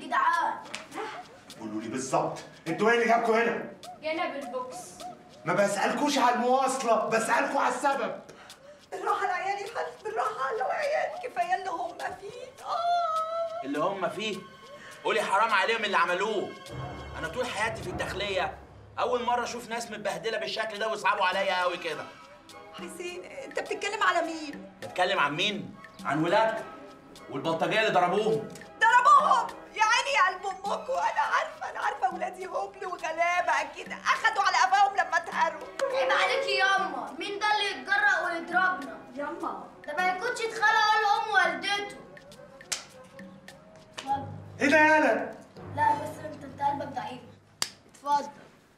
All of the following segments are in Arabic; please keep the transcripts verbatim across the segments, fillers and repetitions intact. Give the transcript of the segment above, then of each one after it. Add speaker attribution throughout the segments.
Speaker 1: جدعان.
Speaker 2: قولوا لي بالظبط انتوا ايه اللي جابكم هنا؟
Speaker 1: جينا بالبوكس.
Speaker 2: ما بسألكوش على المواصلة، بسألكوا على السبب.
Speaker 3: بالراحة على عيالي يا حاج، بالراحة على عيالي، كفاية اللي هم فيه. اه
Speaker 4: اللي هم فيه؟ قولي حرام عليهم اللي عملوه. انا طول حياتي في الداخليه اول مره اشوف ناس متبهدله بالشكل ده ويصعبوا عليا قوي كده.
Speaker 3: حسين انت بتتكلم على مين؟
Speaker 4: بتكلم عن مين؟ عن ولادكم والبلطجيه اللي ضربوهم.
Speaker 3: ضربوهم يا عيني يا قلب امكم. انا عارفه انا عارفه ولادي هبل وغلابه اكيد اخدوا على قفاهم لما اتهروا.
Speaker 1: عيب عليكي ياما، مين ده اللي يتجرأ ويضربنا؟
Speaker 3: ياما
Speaker 1: ده ما يكونش اتخلق ولا ام والدته. اتفضل.
Speaker 2: ايه ده يالا؟
Speaker 1: لا بس انت انت قلبك ضعيف. اتفضل.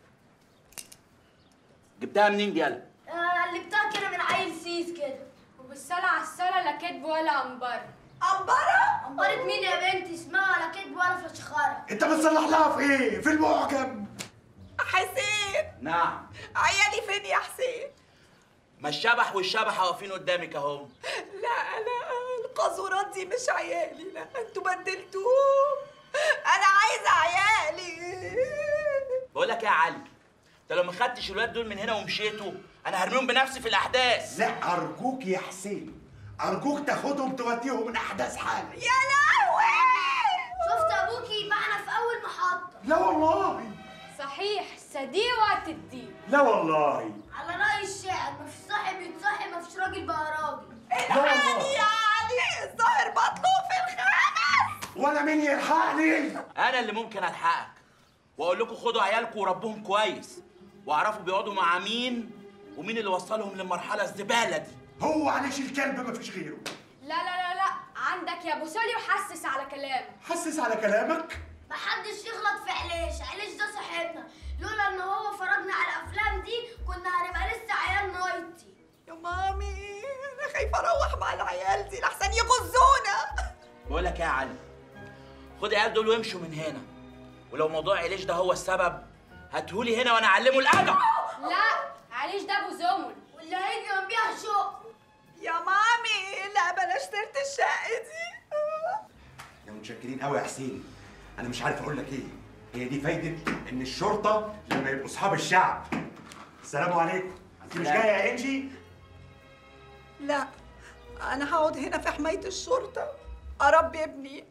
Speaker 4: جبتها منين دي يالا؟
Speaker 1: آه قلبتها كده من عيل سيس كده.
Speaker 5: وبالصلاة على الصلاة لا كدب ولا أنبار.
Speaker 3: أنبارة؟
Speaker 1: أنبارة مين يا بنتي؟ اسمها ولا كدب ولا فشخرة.
Speaker 2: انت بتصلح لها في ايه؟ في المعجم.
Speaker 3: حسين.
Speaker 4: نعم.
Speaker 3: عيالي فين يا حسين؟
Speaker 4: ما الشبح والشبحه واقفين قدامك اهو.
Speaker 3: لا لا القاذورات دي مش عيالي، لا انتوا بدلتوهم. انا عايزه عيالي.
Speaker 4: بقول لك ايه يا علي، انت لو ما خدتش الولاد دول من هنا ومشيتوا انا هرميهم بنفسي في الاحداث.
Speaker 2: لا ارجوك يا حسين، ارجوك تاخدهم توديهم من احداث حاجه.
Speaker 3: يا لهوي
Speaker 1: شفت ابوكي معنا في اول محطه.
Speaker 2: لا والله.
Speaker 5: صحيح صديق وقت الدين.
Speaker 2: لا والله.
Speaker 1: على رأي الشاعر مفيش صاحب يتصاحب مفيش راجل بقى راجل.
Speaker 3: الحقني يا علي الظاهر بطلوه في الخامس.
Speaker 2: وانا مين يلحقني؟
Speaker 4: انا اللي ممكن الحقك واقول لكم خدوا عيالكم وربوهم كويس واعرفوا بيقعدوا مع مين ومين اللي وصلهم للمرحله الزباله دي.
Speaker 2: هو عليش الكلب مفيش غيره.
Speaker 5: لا لا لا لا عندك يا ابو سولي وحسس على كلامه.
Speaker 2: حسس على كلامك.
Speaker 1: محدش يغلط في عليش، عليش ده صاحبنا، لولا ان هو فرجنا على الافلام دي كنا هنبقى لسه عيال نايتي.
Speaker 3: يا مامي انا خايفه اروح مع العيال دي لحسن يغزونا.
Speaker 4: بقول لك ايه يا علي، خد العيال دول وامشوا من هنا، ولو موضوع عليش ده هو السبب هاتهولي هنا وانا اعلمه الادب.
Speaker 5: لا عليش ده ابو زمل
Speaker 1: واللي هيجي جنبيها شوق.
Speaker 3: يا مامي لا بلاش سيره الشقه دي.
Speaker 2: يا متشكرين قوي يا حسين. انا مش عارف اقول لك ايه، هي دي فايده ان الشرطه لما يبقوا اصحاب الشعب. السلام عليكم. انت مش جايه يا انجي؟
Speaker 3: لا انا هقعد هنا في حمايه الشرطه اربي ابني.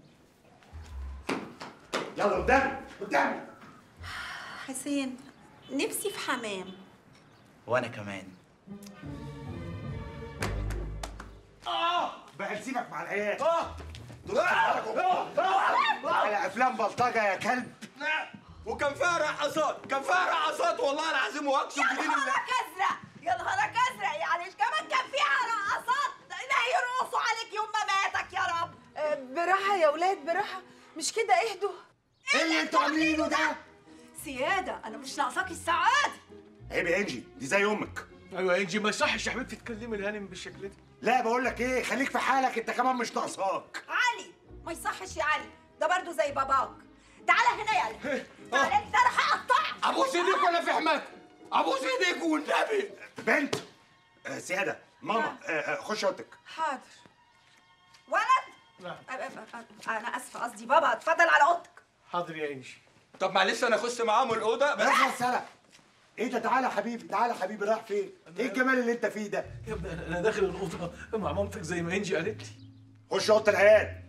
Speaker 2: يلا قدامي قدامي.
Speaker 3: حسين نفسي في حمام.
Speaker 4: وانا كمان.
Speaker 2: اه بقى سيبك مع العيال. اه على افلام بلطجه يا كلب.
Speaker 6: وكان فيها رقصات، كان فيها رقصات والله العظيم واقسم بدين الله.
Speaker 3: يا نهارك ازرق يا نهارك ازرق، يعني كمان كان فيها رقصات. لا يرقصوا عليك يوم ما ماتك يا رب.
Speaker 7: براحة يا ولاد براحة، مش كده اهدوا.
Speaker 2: ايه اللي انتوا عاملينه ده؟
Speaker 3: سيادة أنا مش ناقصاكي السعادة.
Speaker 2: عيب يا انجي، دي زي امك.
Speaker 6: ايوه يا انجي ما يصحش يا حبيبتي تكلمي الهانم بالشكل ده.
Speaker 2: لا بقول لك ايه، خليك في حالك، انت كمان مش ناقصاك.
Speaker 3: علي ما يصحش يا علي، ده برضه زي باباك. تعالى هنا يا علي. تعالى انت انا هقطعك.
Speaker 6: ابوس ايديك ولا في حماك؟ ابوس ايديك والنبي.
Speaker 2: بنت آه سياده ماما آه آه خش اوضتك.
Speaker 7: حاضر.
Speaker 3: ولد
Speaker 6: نعم.
Speaker 3: أنا آسفة قصدي بابا، اتفضل على أوضتك.
Speaker 6: حاضر يا انجي. طب معلش انا اخش معاهم الاوضه بس.
Speaker 2: يا سلام. ايه ده؟ تعالى يا حبيبي، تعالى يا حبيبي، رايح فين؟ ايه الجمال اللي انت فيه ده؟
Speaker 6: يا ابني انا داخل الاوضه مع مامتك زي ما انجي قالت لي.
Speaker 2: خش اوضه العيال.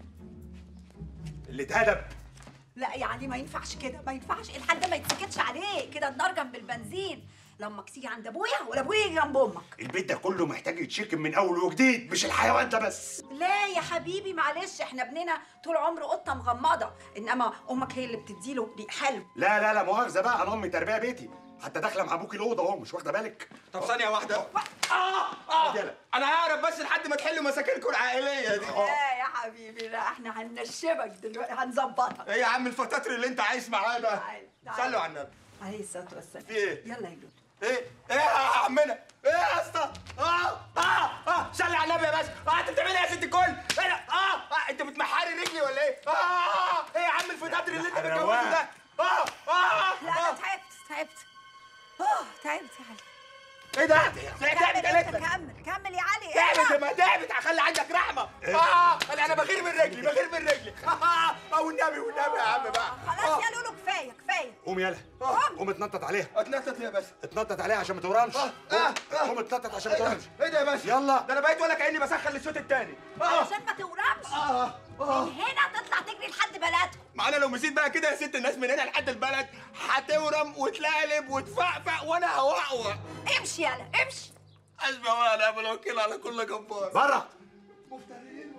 Speaker 2: اللي اتهدب.
Speaker 3: لا يعني ما ينفعش كده، ما ينفعش الحال ده ما يتسكتش عليه كده، النار جنب البنزين. لما تيجي عند ابويا ولا ابويا يجي جنب امك.
Speaker 2: البيت ده كله محتاج يتشكل من اول وجديد، مش الحيوان ده بس.
Speaker 3: لا يا حبيبي معلش، احنا ابننا طول عمره قطه مغمضه، انما امك هي اللي بتديله ريق حلو.
Speaker 2: لا لا لا مؤاخذه بقى، انا امي تربيه بيتي، حتى داخله مع ابوكي الاوضه اهو، مش واخده بالك؟
Speaker 6: طب ثانيه واحده. اه اه انا هعرف بس لحد ما تحلوا مشاكلكم العائليه دي.
Speaker 3: لا يا حبيبي لا، احنا هننشبك دلوقتي، هنظبطك.
Speaker 6: ايه يا عم الفتاتر اللي انت عايش معاه ده؟
Speaker 3: تعال، تعال.
Speaker 6: صلوا على النبي.
Speaker 3: عليه الصلاه والسلام.
Speaker 6: في ايه؟
Speaker 3: يلا يا لولو.
Speaker 6: ايه ايه يا عمنا؟ ايه يا اسطى؟ اه اه اه صلي على النبي يا باشا. اه انت بتعمل ايه يا ست الكل؟ ايه ده؟ اه اه انت بتمحري رجلي ولا ايه؟ اه اه ايه يا عم الفتاتر اللي انت بتجوزه ده؟ اه اه
Speaker 3: لا انا تعبت تعبت. اه تعبت يا علي.
Speaker 6: ايه ده؟
Speaker 3: كمل
Speaker 6: تعبت
Speaker 3: انت،
Speaker 6: قالت
Speaker 3: كمل كمل يا علي.
Speaker 6: تعبت ما تعبت هخلي عندك رحمه. اه انا انا بغير من رجلي بغير من رجلي. اه والنبي والنبي يا عم بقى.
Speaker 3: خلاص يا لولو كفايه كفايه.
Speaker 2: قوم يلا
Speaker 3: قوم.
Speaker 2: قوم اتنطط عليها.
Speaker 6: اتنطط يا باشا.
Speaker 2: اتنطط عليها عشان ما تورمش.
Speaker 6: اه اه
Speaker 2: قوم اتنطط عشان ما تورمش.
Speaker 6: ايه ده يا باشا؟
Speaker 2: يلا.
Speaker 6: ده انا بقيت ولا كاني بسخن للشوط الثاني. اه
Speaker 3: علشان ما تورمش.
Speaker 6: اه اه
Speaker 3: من هنا تطلع تجري لحد بلدكم.
Speaker 6: معانا لو مشيت بقى كده يا ست الناس من هنا لحد البلد هتورم وتلقلب وتفقفق وانا هوقوق.
Speaker 3: امشي يلا امشي.
Speaker 6: حسبي الله ونعم الوكيل على كل جبار.
Speaker 2: بره.
Speaker 6: مفترين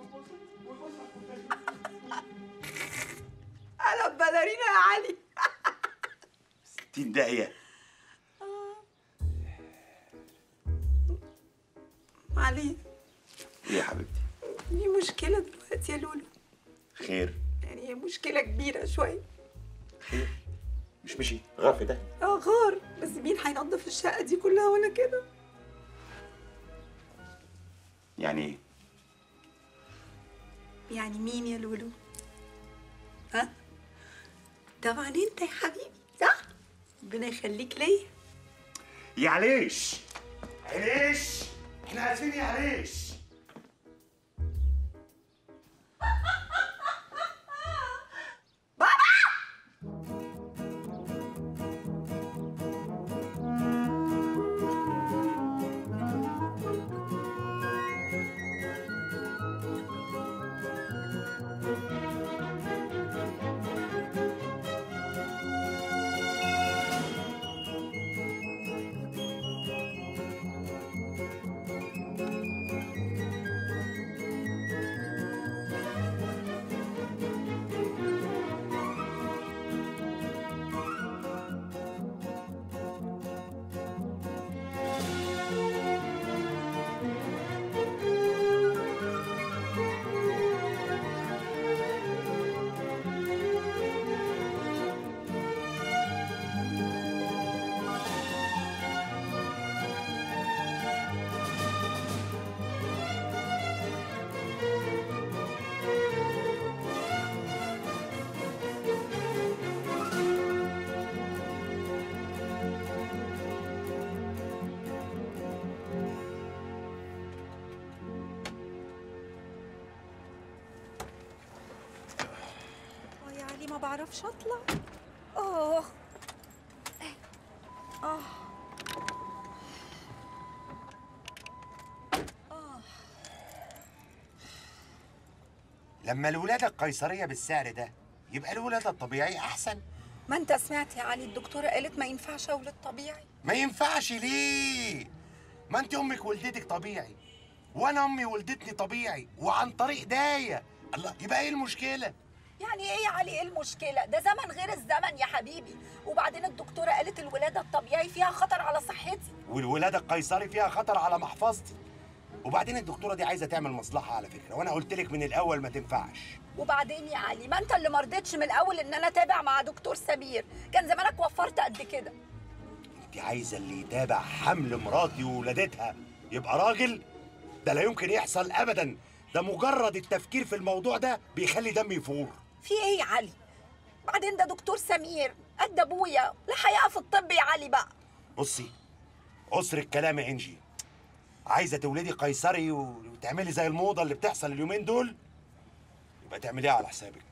Speaker 3: انا باليرينا يا علي.
Speaker 2: ستين دقيقة.
Speaker 3: علي
Speaker 2: ايه يا حبيبتي؟
Speaker 3: دي مشكله دلوقتي يا لولو.
Speaker 2: خير.
Speaker 3: يعني هي مشكله كبيره شويه.
Speaker 2: خير. مش مشي غار في ده.
Speaker 3: اه غار، بس مين هينضف الشقه دي كلها وانا كده؟
Speaker 2: يعني ايه؟
Speaker 3: يعني مين يا لولو؟ ها؟ طبعا انت يا حبيبي، صح؟ ربنا يخليك ليا.
Speaker 2: يا عليش. عليش. احنا عارفين يا عليش.
Speaker 3: ما بعرفش اطلع. اه اه
Speaker 2: لما الولادة القيصرية بالسعر ده يبقى الولادة الطبيعي أحسن.
Speaker 3: ما انت سمعت يا علي، الدكتورة قالت ما ينفعش اولد طبيعي.
Speaker 2: ما ينفعش ليه؟ ما انت أمك ولدتك طبيعي وأنا أمي ولدتني طبيعي وعن طريق داية. الله، يبقى إيه المشكلة؟
Speaker 3: يعني ايه يا علي ايه المشكلة؟ ده زمن غير الزمن يا حبيبي، وبعدين الدكتورة قالت الولادة الطبيعي فيها خطر على صحتي.
Speaker 2: والولادة القيصري فيها خطر على محفظتي. وبعدين الدكتورة دي عايزة تعمل مصلحة على فكرة، وأنا قلت لك من الأول ما تنفعش.
Speaker 3: وبعدين يا علي ما انت اللي مرضتش من الأول إن أنا أتابع مع دكتور سمير، كان زمانك وفرت قد كده.
Speaker 2: أنت عايزة اللي يتابع حمل مراتي وولادتها يبقى راجل؟ ده لا يمكن يحصل أبداً، ده مجرد التفكير في الموضوع ده بيخلي دمي يفور.
Speaker 3: في إيه يا علي؟ بعدين ده دكتور سمير قد أبويا، لا حقيقة في الطب يا علي بقى.
Speaker 2: بصي، قصر الكلام يا إنجي، عايزة تولدي قيصري وتعملي زي الموضة اللي بتحصل اليومين دول، يبقى تعمليها على حسابك.